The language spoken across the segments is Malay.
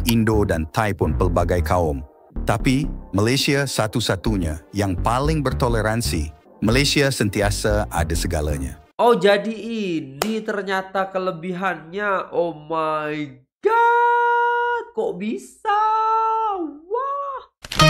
Indo dan Thai pun pelbagai kaum. Tapi Malaysia satu-satunya yang paling bertoleransi. Malaysia sentiasa ada segalanya. Oh, jadi ini ternyata kelebihannya. Oh my god, kok bisa? Wah.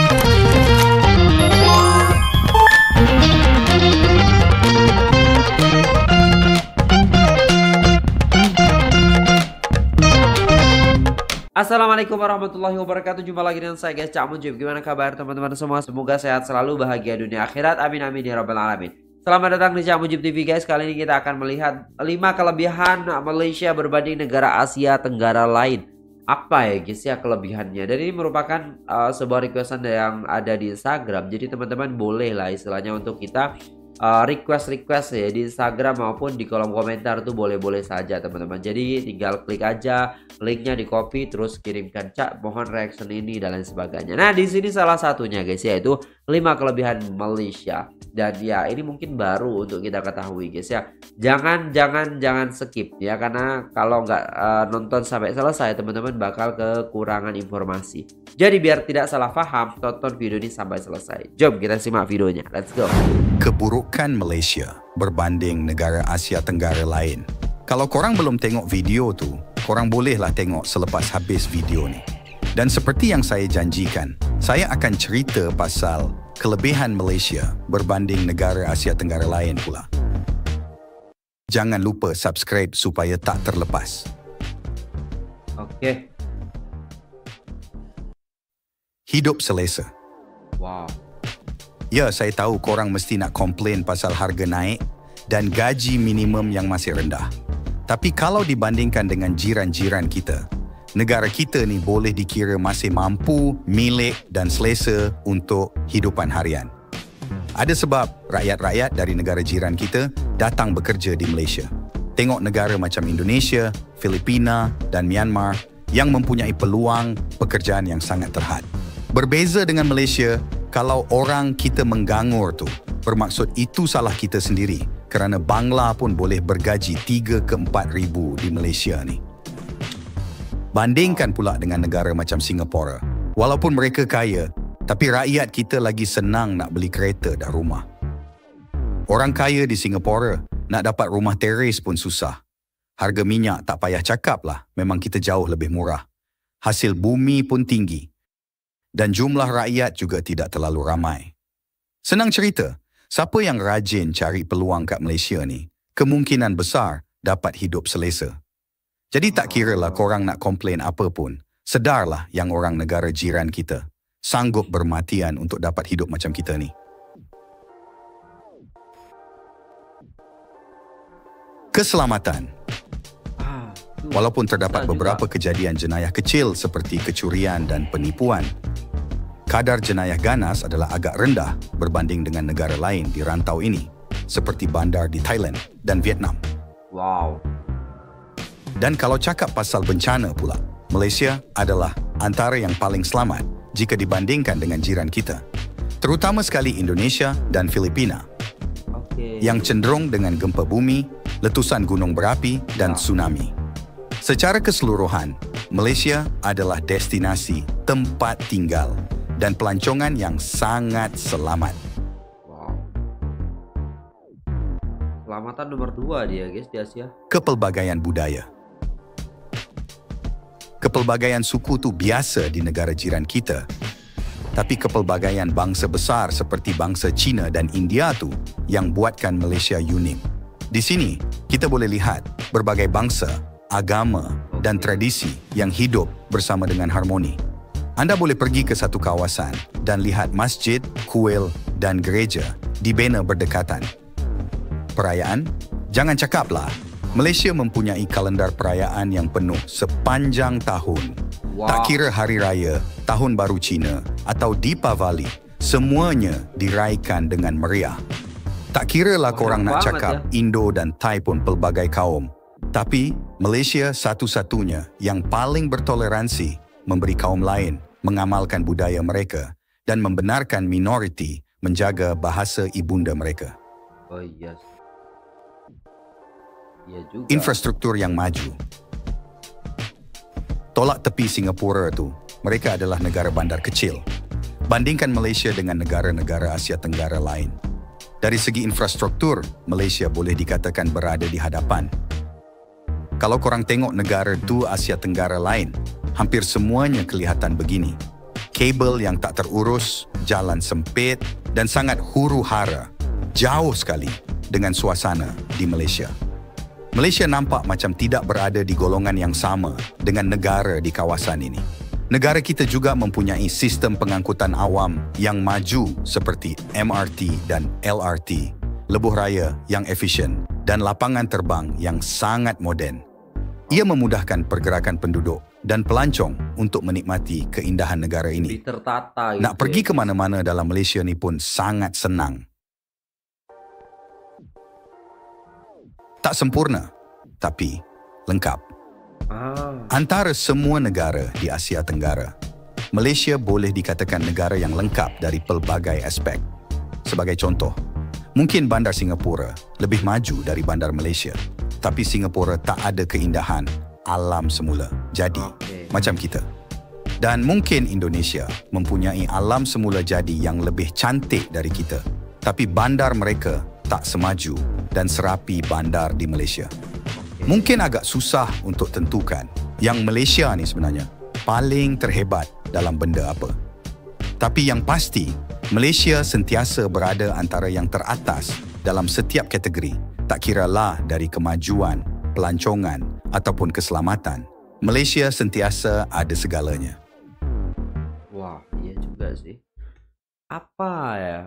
Assalamualaikum warahmatullahi wabarakatuh. Jumpa lagi dengan saya guys, Cak Mujib. Gimana kabar teman-teman semua? Semoga sehat selalu, bahagia dunia akhirat. Amin amin ya rabbal alamin. Selamat datang di Cak Mujib TV guys. Kali ini kita akan melihat 5 kelebihan Malaysia berbanding negara Asia Tenggara lain. Apa ya guys ya kelebihannya? Dan ini merupakan sebuah requestan yang ada di Instagram. Jadi teman-teman boleh lah istilahnya untuk kita request ya di Instagram maupun di kolom komentar tuh boleh-boleh saja teman-teman. Jadi tinggal klik aja linknya, di copy terus kirimkan, Cak mohon reaction ini dan lain sebagainya. Nah di sini salah satunya guys yaitu 5 kelebihan Malaysia. Dan ya ini mungkin baru untuk kita ketahui guys ya. Jangan skip ya, karena kalau nggak nonton sampai selesai teman-teman bakal kekurangan informasi. Jadi biar tidak salah paham, tonton video ini sampai selesai. Jom kita simak videonya. Let's go. Keburukan Malaysia berbanding negara Asia Tenggara lain. Kalau korang belum tengok video tu, korang bolehlah tengok selepas habis video ni. Dan seperti yang saya janjikan, saya akan cerita pasal kelebihan Malaysia berbanding negara Asia Tenggara lain pula. Jangan lupa subscribe supaya tak terlepas. Oke. Hidup selesa. Wow. Ya, saya tahu korang mesti nak komplain pasal harga naik dan gaji minimum yang masih rendah. Tapi kalau dibandingkan dengan jiran-jiran kita, negara kita ni boleh dikira masih mampu, milik dan selesa untuk hidupan harian. Ada sebab rakyat-rakyat dari negara jiran kita datang bekerja di Malaysia. Tengok negara macam Indonesia, Filipina dan Myanmar yang mempunyai peluang pekerjaan yang sangat terhad. Berbeza dengan Malaysia, kalau orang kita menganggur tu, bermaksud itu salah kita sendiri kerana Bangla pun boleh bergaji 3 ke 4 ribu di Malaysia ni. Bandingkan pula dengan negara macam Singapura. Walaupun mereka kaya, tapi rakyat kita lagi senang nak beli kereta dan rumah. Orang kaya di Singapura nak dapat rumah teres pun susah. Harga minyak tak payah cakap lah, memang kita jauh lebih murah. Hasil bumi pun tinggi. Dan jumlah rakyat juga tidak terlalu ramai. Senang cerita, siapa yang rajin cari peluang kat Malaysia ni, kemungkinan besar dapat hidup selesa. Jadi tak kiralah korang nak komplain apa pun, sedarlah yang orang negara jiran kita sanggup bermatian untuk dapat hidup macam kita ni. Keselamatan. Walaupun terdapat beberapa kejadian jenayah kecil seperti kecurian dan penipuan, kadar jenayah ganas adalah agak rendah berbanding dengan negara lain di rantau ini, seperti bandar di Thailand dan Vietnam. Wow. Dan kalau cakap pasal bencana pula, Malaysia adalah antara yang paling selamat jika dibandingkan dengan jiran kita, terutama sekali Indonesia dan Filipina, yang cenderung dengan gempa bumi, letusan gunung berapi dan tsunami. Secara keseluruhan, Malaysia adalah destinasi tempat tinggal dan pelancongan yang sangat selamat. Wow. Keselamatan nomor 2 dia guys di Asia. Kepelbagaian budaya. Kepelbagaian suku tu biasa di negara jiran kita. Tapi kepelbagaian bangsa besar seperti bangsa China dan India tu yang buatkan Malaysia unik. Di sini, kita boleh lihat berbagai bangsa, agama dan tradisi yang hidup bersama dengan harmoni. Anda boleh pergi ke satu kawasan dan lihat masjid, kuil dan gereja dibina berdekatan. Perayaan? Jangan cakaplah. Malaysia mempunyai kalendar perayaan yang penuh sepanjang tahun. Wow. Tak kira hari raya, tahun baru Cina atau Deepavali, semuanya diraikan dengan meriah. Tak kiralah korang nak cakap Indo dan Thai pun pelbagai kaum. Tapi Malaysia satu-satunya yang paling bertoleransi memberi kaum lain mengamalkan budaya mereka dan membenarkan minoriti menjaga bahasa ibunda mereka. Oh yes. Ya juga. Infrastruktur yang maju. Tolak tepi Singapura tu, mereka adalah negara bandar kecil. Bandingkan Malaysia dengan negara-negara Asia Tenggara lain. Dari segi infrastruktur, Malaysia boleh dikatakan berada di hadapan. Kalau korang tengok negara tu Asia Tenggara lain, hampir semuanya kelihatan begini. Kabel yang tak terurus, jalan sempit dan sangat huru-hara. Jauh sekali dengan suasana di Malaysia. Malaysia nampak macam tidak berada di golongan yang sama dengan negara di kawasan ini. Negara kita juga mempunyai sistem pengangkutan awam yang maju seperti MRT dan LRT, lebuh raya yang efisien dan lapangan terbang yang sangat moden. Ia memudahkan pergerakan penduduk dan pelancong untuk menikmati keindahan negara ini. Tertata gitu. Nak pergi ke mana-mana dalam Malaysia ni pun sangat senang. Tak sempurna, tapi lengkap. Antara semua negara di Asia Tenggara, Malaysia boleh dikatakan negara yang lengkap dari pelbagai aspek. Sebagai contoh, mungkin bandar Singapura lebih maju dari bandar Malaysia, tapi Singapura tak ada keindahan alam semula. Jadi, macam kita. Dan mungkin Indonesia mempunyai alam semula jadi yang lebih cantik dari kita, tapi bandar mereka tak semaju dan serapi bandar di Malaysia. Mungkin agak susah untuk tentukan yang Malaysia ni sebenarnya paling terhebat dalam benda apa. Tapi yang pasti, Malaysia sentiasa berada antara yang teratas dalam setiap kategori, tak kiralah dari kemajuan, pelancongan ataupun keselamatan. Malaysia sentiasa ada segalanya. Wah, iya juga sih. Apa ya?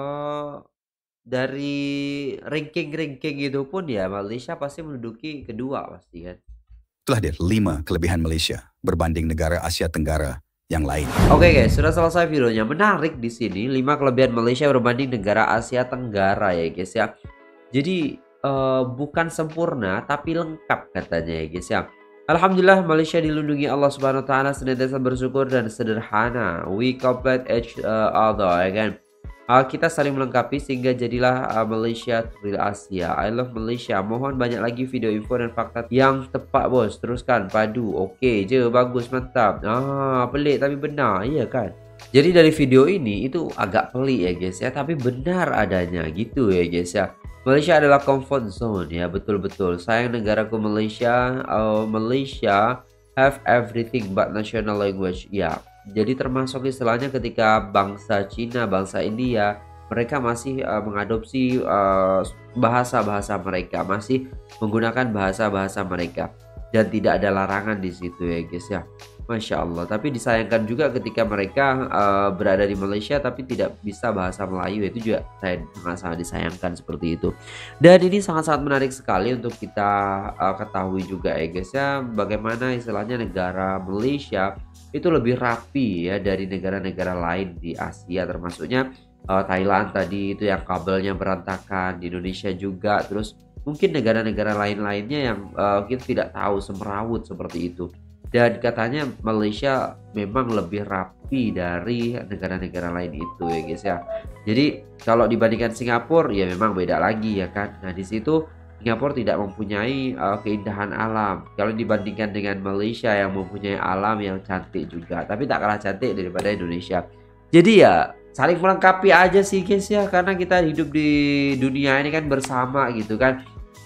Dari ranking itu pun ya Malaysia pasti menduduki kedua pasti kan. Itulah dia 5 kelebihan Malaysia berbanding negara Asia Tenggara yang lain. Oke guys, sudah selesai videonya. Menarik di sini 5 kelebihan Malaysia berbanding negara Asia Tenggara ya guys ya. Jadi bukan sempurna tapi lengkap katanya ya guys ya. Alhamdulillah Malaysia dilindungi Allah Subhanahu wa taala, senantiasa bersyukur dan sederhana. We complete each other ya kan. Kita saling melengkapi sehingga jadilah Malaysia Real Asia. I love Malaysia. Mohon banyak lagi video info dan fakta yang tepat bos. Teruskan padu. Okey je, bagus, mantap. Pelik tapi benar, iya kan? Jadi dari video ini itu agak pelik ya guys ya, tapi benar adanya gitu ya guys ya. Malaysia adalah comfort zone ya, betul-betul. Sayang negaraku Malaysia. Malaysia have everything but national language. Ya. Jadi termasuk istilahnya ketika bangsa Cina, bangsa India, mereka masih mengadopsi bahasa-bahasa mereka, masih menggunakan bahasa-bahasa mereka, dan tidak ada larangan di situ ya guys ya. Masya Allah. Tapi disayangkan juga ketika mereka berada di Malaysia tapi tidak bisa bahasa Melayu, itu juga sangat disayangkan seperti itu. Dan ini sangat-sangat menarik sekali untuk kita ketahui juga ya guys ya, bagaimana istilahnya negara Malaysia itu lebih rapi ya dari negara-negara lain di Asia, termasuknya Thailand tadi itu yang kabelnya berantakan, di Indonesia juga, terus mungkin negara-negara lain-lainnya yang kita tidak tahu semrawut seperti itu. Dan katanya Malaysia memang lebih rapi dari negara-negara lain itu ya guys ya. Jadi kalau dibandingkan Singapura ya memang beda lagi ya kan. Nah di situ Singapura tidak mempunyai keindahan alam kalau dibandingkan dengan Malaysia yang mempunyai alam yang cantik juga, tapi tak kalah cantik daripada Indonesia. Jadi ya saling melengkapi aja sih guys ya, karena kita hidup di dunia ini kan bersama gitu kan.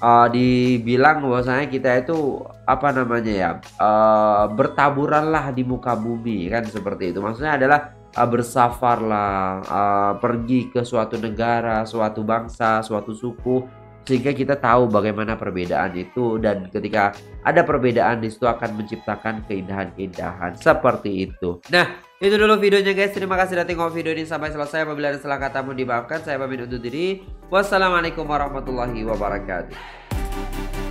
Dibilang bahwasanya kita itu apa namanya ya, bertaburan lah di muka bumi kan, seperti itu. Maksudnya adalah bersafar lah, pergi ke suatu negara, suatu bangsa, suatu suku, sehingga kita tahu bagaimana perbedaan itu, dan ketika ada perbedaan di situ akan menciptakan keindahan-keindahan seperti itu. Nah, itu dulu videonya guys. Terima kasih sudah tengok video ini sampai selesai. Apabila ada salah kata mohon dimaafkan. Saya pamit undur diri. Wassalamualaikum warahmatullahi wabarakatuh.